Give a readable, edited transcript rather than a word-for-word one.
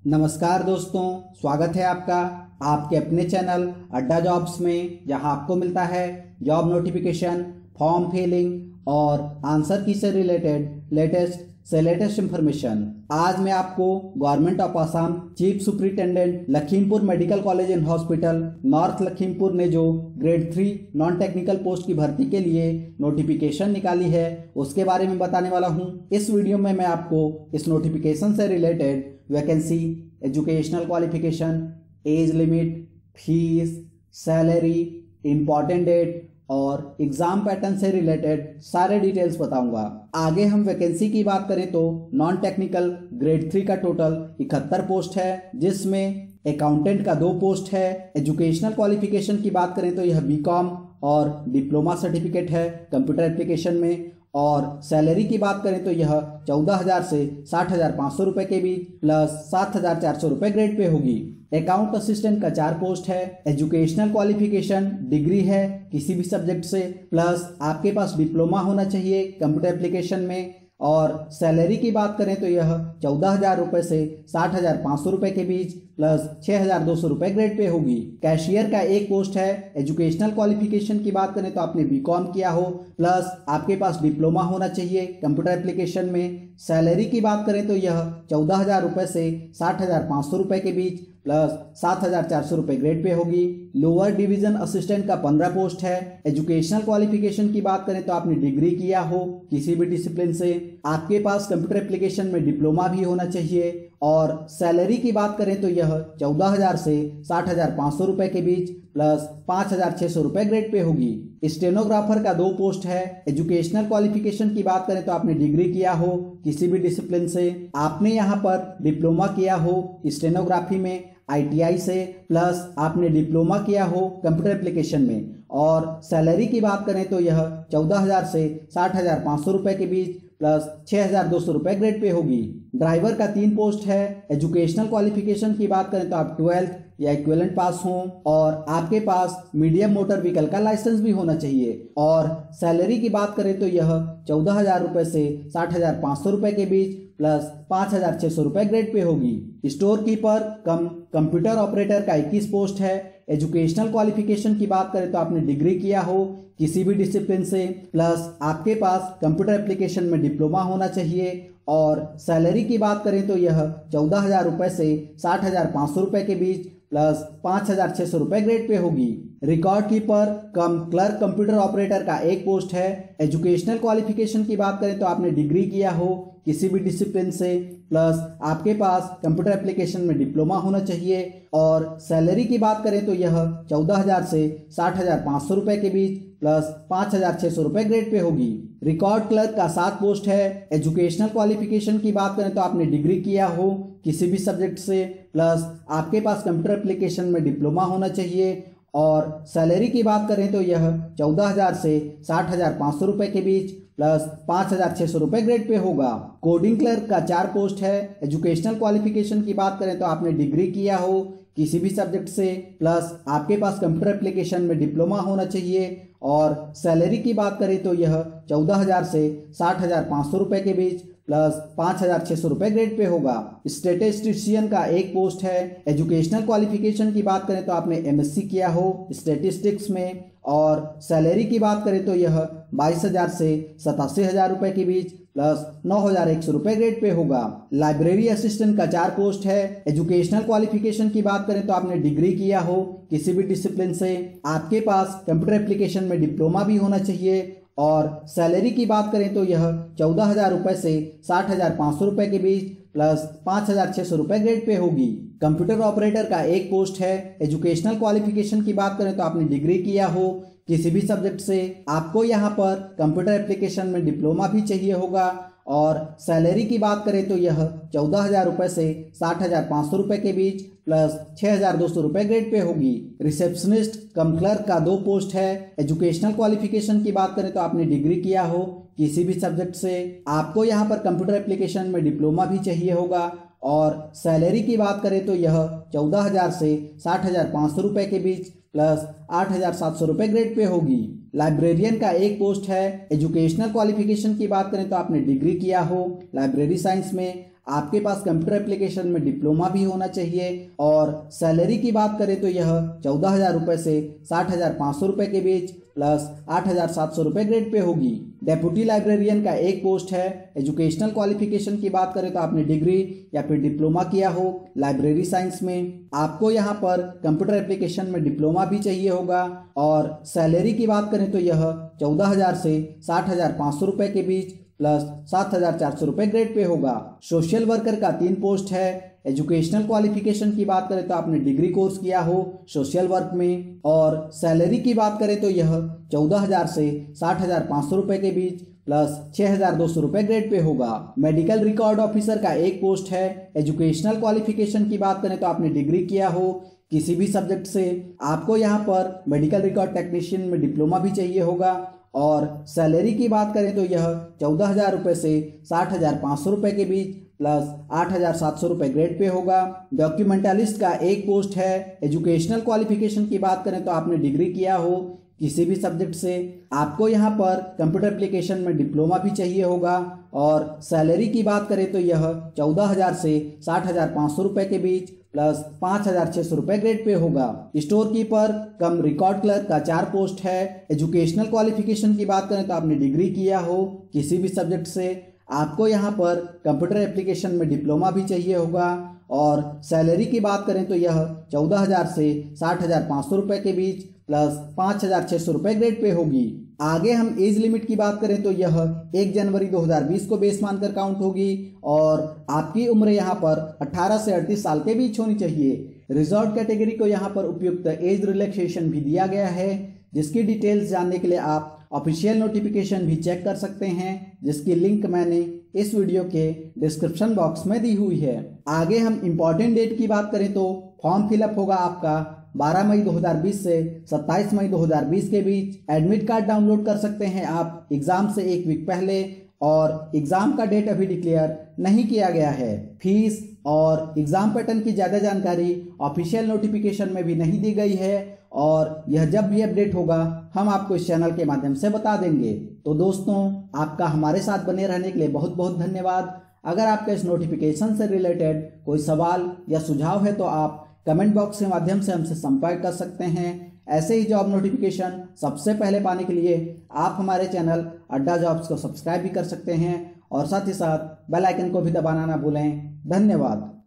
नमस्कार दोस्तों, स्वागत है आपका आपके अपने चैनल अड्डा जॉब्स में, जहां आपको मिलता है जॉब नोटिफिकेशन, फॉर्म फिलिंग और आंसर की से रिलेटेड लेटेस्ट इंफॉर्मेशन। आज मैं आपको government of Assam chief superintendent Lakhimpur medical college and hospital north Lakhimpur ने जो ग्रेड 3 नॉन टेक्निकल पोस्ट की भर्ती के लिए नोटिफिकेशन निकाली है उसके बारे में बताने वाला हूं। इस वीडियो में मैं आपको इस नोटिफिकेशन से related vacancy, educational qualification, age limit, fees, salary, important date और एग्जाम पैटर्न से रिलेटेड सारे डिटेल्स बताऊंगा। आगे हम वैकेंसी की बात करें तो नॉन टेक्निकल ग्रेड 3 का टोटल 71 पोस्ट है, जिसमें अकाउंटेंट का 2 पोस्ट है। एजुकेशनल क्वालिफिकेशन की बात करें तो यह बीकॉम और डिप्लोमा सर्टिफिकेट है कंप्यूटर एप्लीकेशन में। और सैलरी की बात करें तो यह 14,000 से 60,500 रुपए के बीच प्लस 7,400 रुपए ग्रेड पे होगी। अकाउंट असिस्टेंट का 4 पोस्ट है। एजुकेशनल क्वालिफिकेशन डिग्री है किसी भी सब्जेक्ट से, प्लस आपके पास डिप्लोमा होना चाहिए कंप्यूटर एप्लीकेशन में। और सैलरी की बात करें तो यह 14,000 रुपए से 60,500 रुपए के बीच प्लस 6,200 रुपए ग्रेड पे होगी। कैशियर का 1 पोस्ट है। एजुकेशनल क्वालिफिकेशन की बात करें तो आपने बीकॉम किया हो, प्लस आपके पास डिप्लोमा होना चाहिए कंप्यूटर एप्लीकेशन में। सैलरी की बात करें तो यह 14,000 रुपए से 60,500 रुपए के बीच प्लस 7,400 रुपए ग्रेड पे होगी। लोअर डिवीजन असिस्टेंट का 15 पोस्ट है। एजुकेशनल क्वालिफिकेशन की बात करें तो आपने डिग्री किया हो किसी भी डिसिप्लिन से, आपके पास कंप्यूटर एप्लीकेशन में डिप्लोमा भी होना चाहिए। और सैलरी की बात करें तो यह 14,000 से 60,500 रुपए के बीच प्लस 5,600 रुपए ग्रेड पे होगी। स्टेनोग्राफर का 2 पोस्ट है। एजुकेशनल क्वालिफिकेशन की बात करें तो आपने डिग्री किया हो किसी भी डिसिप्लिन से, आपने यहाँ पर डिप्लोमा किया हो स्टेनोग्राफी में ITI से, प्लस आपने डिप्लोमा किया हो कंप्यूटर एप्लीकेशन में। और सैलरी की बात करें तो यह 14,000 से 60,500 रुपए के बीच प्लस 6,200 रुपए ग्रेड पे होगी। ड्राइवर का 3 पोस्ट है। एजुकेशनल क्वालिफिकेशन की बात करें तो आप 12th या इक्विवेलेंट पास हों और आपके पास मीडियम मोटर व्हीकल का लाइसेंस भी होना चाहिए। और सैलरी की बात करें तो यह 14,000 रुपए से 60,500 रुपए के बीच प्लस 5,600 रुपए ग्रेड पे होगी। Store keeper cum computer operator का 21 पोस्ट है। एजुकेशनल क्वालिफिकेशन की बात करें तो आपने डिग्री किया हो किसी भी डिसिप्लिन से, प्लस आपके पास कंप्यूटर एप्लीकेशन में डिप्लोमा होना चाहिए। और सैलरी की बात करें तो यह 14,000 रुपए से 60,500 रुपए के बीच प्लस 5,600 रुपए ग्रेड पे होगी। Record keeper cum clerk computer operator का 1 पोस्ट है। एजुकेशनल क्वालिफिकेशन की बात करें तो आपने डिग्री किया हो किसी भी डिसिप्लिन से, प्लस आपके पास कंप्यूटर एप्लीकेशन में डिप्लोमा होना चाहिए। और सैलरी की बात करें तो यह 14,000 से 60,500 रुपए के बीच प्लस 5,600 रुपए ग्रेड पे होगी। रिकॉर्ड क्लर्क का 7 पोस्ट है। एजुकेशनल क्वालिफिकेशन की बात करें तो आपने डिग्री किया हो किसी भी सब्जेक्ट से, प्लस आपके पास कंप्यूटर एप्लीकेशन में डिप्लोमा होना चाहिए। और सैलरी की बात करें तो यह 14,000 से 60,500 रुपए के बीच प्लस 5,600 रुपए ग्रेड पे होगा। कोडिंग क्लर्क का 4 पोस्ट है। एजुकेशनल क्वालिफिकेशन की बात करें तो आपने डिग्री किया हो किसी भी सब्जेक्ट से, प्लस आपके पास कंप्यूटर एप्लीकेशन में डिप्लोमा होना चाहिए। और सैलरी की बात करें तो यह 14,000 से 60,500 रुपए के बीच प्लस 5,600 रुपए ग्रेड पे होगा। स्टैटिस्टिशियन का 1 पोस्ट है। एजुकेशनल क्वालिफिकेशन की बात करें तो आपने MSc किया हो स्टैटिस्टिक्स में। और सैलरी की बात करें तो यह 22,000 से 87,000 रुपए के बीच प्लस 9,100 रुपए ग्रेड पे होगा। लाइब्रेरी असिस्टेंट का 4 पोस्ट है। एजुकेशनल क्वालिफिकेशन की बात करें तो आपने डिग्री किया हो किसी भी डिसिप्लिन से, आपके पास कंप्यूटर एप्लीकेशन में डिप्लोमा भी होना चाहिए। और सैलरी की बात करें तो यह 14,000 रुपए से 60,500 रुपए के बीच प्लस 5,600 रुपए ग्रेड पे होगी। कंप्यूटर ऑपरेटर का 1 पोस्ट है। एजुकेशनल क्वालिफिकेशन की बात करें तो आपने डिग्री किया हो किसी भी सब्जेक्ट से, आपको यहाँ पर कंप्यूटर एप्लीकेशन में डिप्लोमा भी चाहिए होगा। और सैलरी की बात करें तो यह 14,000 रुपए से 60,500 रुपए के बीच प्लस 6,200 रुपए ग्रेड पे होगी। रिसेप्शनिस्ट कम क्लर्क का 2 पोस्ट है। एजुकेशनल क्वालिफिकेशन की बात करें तो आपने डिग्री किया हो किसी भी सब्जेक्ट से, आपको यहाँ पर कंप्यूटर एप्लीकेशन में डिप्लोमा भी चाहिए होगा। और सैलरी की बात करें तो यह 14,000 से 60,500 रुपए के बीच प्लस 8,700 रुपए ग्रेड पे होगी। लाइब्रेरियन का 1 पोस्ट है। एजुकेशनल क्वालिफिकेशन की बात करें तो आपने डिग्री किया हो लाइब्रेरी साइंस में, आपके पास कंप्यूटर एप्लीकेशन में डिप्लोमा भी होना चाहिए और सैलरी की बात करें तो यह 14,000 रुपये से 60,500 रुपये के बीच प्लस 8,700 रुपये ग्रेड पे होगी। डेप्यूटी लाइब्रेरियन का एक पोस्ट है। एजुकेशनल क्वालिफिकेशन की बात करें तो आपने डिग्री या फिर डिप्लोमा किया हो लाइब्रेरी साइंस में। आपको यहाँ पर कंप्यूटर एप्लीकेशन में डिप्लोमा भी चाहिए होगा और सैलरी की बात करें तो यह 14,000 से 60,500 रुपये के बीच प्लस 7,400 रुपये ग्रेड पे होगा। सोशल वर्कर का 3 पोस्ट है। एजुकेशनल क्वालिफिकेशन की बात करें तो आपने डिग्री कोर्स किया हो सोशल वर्क में और सैलरी की बात करें तो यह 14,000 से 60,500 रुपये के बीच प्लस 6,200 रुपये ग्रेड पे होगा। मेडिकल रिकॉर्ड ऑफिसर का एक पोस्ट है। एजुकेशनल क्वालिफिकेशन की बात करें तो आपने डिग्री किया हो किसी भी सब्जेक्ट से। आपको यहाँ पर मेडिकल रिकॉर्ड टेक्नीशियन में डिप्लोमा भी चाहिए होगा और सैलरी की बात करें तो यह 14,000 रुपये से 60,500 रुपये के बीच प्लस 8,700 रुपये ग्रेड पे होगा। डॉक्यूमेंटलिस्ट का एक पोस्ट है। एजुकेशनल क्वालिफिकेशन की बात करें तो आपने डिग्री किया हो किसी भी सब्जेक्ट से। आपको यहाँ पर कंप्यूटर एप्लीकेशन में डिप्लोमा भी चाहिए होगा और सैलरी की बात करें तो यह 14,000 से 60,500 रुपये के बीच प्लस 5,600 रुपये ग्रेड पे होगा। Store keeper cum record clerk का 4 पोस्ट है। एजुकेशनल क्वालिफिकेशन की बात करें तो आपने डिग्री किया हो किसी भी सब्जेक्ट से। आपको यहाँ पर कंप्यूटर एप्लीकेशन में डिप्लोमा भी चाहिए होगा और सैलरी की बात करें तो यह 14,000 से 60,500 रुपये के बीच प्लस 5,600 रुपये ग्रेड पे होगी। आगे हम एज लिमिट की बात करें तो यह 1 जनवरी 2020 को बेस मानकर काउंट होगी और आपकी उम्र यहाँ पर 18 से 38 साल के बीच होनी चाहिए। रिजर्व कैटेगरी को यहाँ पर उपयुक्त एज रिलैक्सेशन भी दिया गया है, जिसकी डिटेल्स जानने के लिए आप ऑफिशियल नोटिफिकेशन भी चेक कर सकते हैं, जिसकी लिंक मैंने इस वीडियो के डिस्क्रिप्शन बॉक्स में दी हुई है। आगे हम इम्पॉर्टेंट डेट की बात करें तो फॉर्म फिलअप होगा आपका 12 मई 2020 से 27 मई 2020 के बीच। एडमिट कार्ड डाउनलोड कर सकते हैं आप एग्जाम से 1 वीक पहले और एग्जाम का डेट अभी डिक्लेयर नहीं किया गया है। फीस और एग्जाम पैटर्न की ज़्यादा जानकारी ऑफिशियल नोटिफिकेशन में भी नहीं दी गई है और यह जब भी अपडेट होगा हम आपको इस चैनल के माध्यम से बता देंगे। तो दोस्तों, आपका हमारे साथ बने रहने के लिए बहुत बहुत धन्यवाद। अगर आपका इस नोटिफिकेशन से रिलेटेड कोई सवाल या सुझाव है तो आप कमेंट बॉक्स के माध्यम से हमसे संपर्क कर सकते हैं। ऐसे ही जॉब नोटिफिकेशन सबसे पहले पाने के लिए आप हमारे चैनल अड्डा जॉब्स को सब्सक्राइब भी कर सकते हैं और साथ ही साथ बेल आइकन को भी दबाना ना भूलें। धन्यवाद।